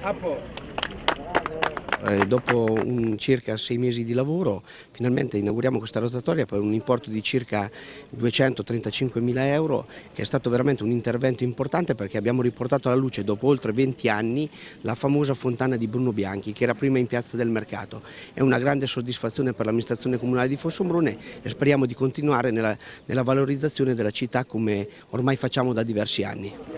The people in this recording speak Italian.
Dopo circa 6 mesi di lavoro finalmente inauguriamo questa rotatoria per un importo di circa 235.000 euro, che è stato veramente un intervento importante perché abbiamo riportato alla luce dopo oltre 20 anni la famosa fontana di Bruno Bianchi, che era prima in Piazza del Mercato. È una grande soddisfazione per l'amministrazione comunale di Fossombrone e speriamo di continuare nella valorizzazione della città come ormai facciamo da diversi anni.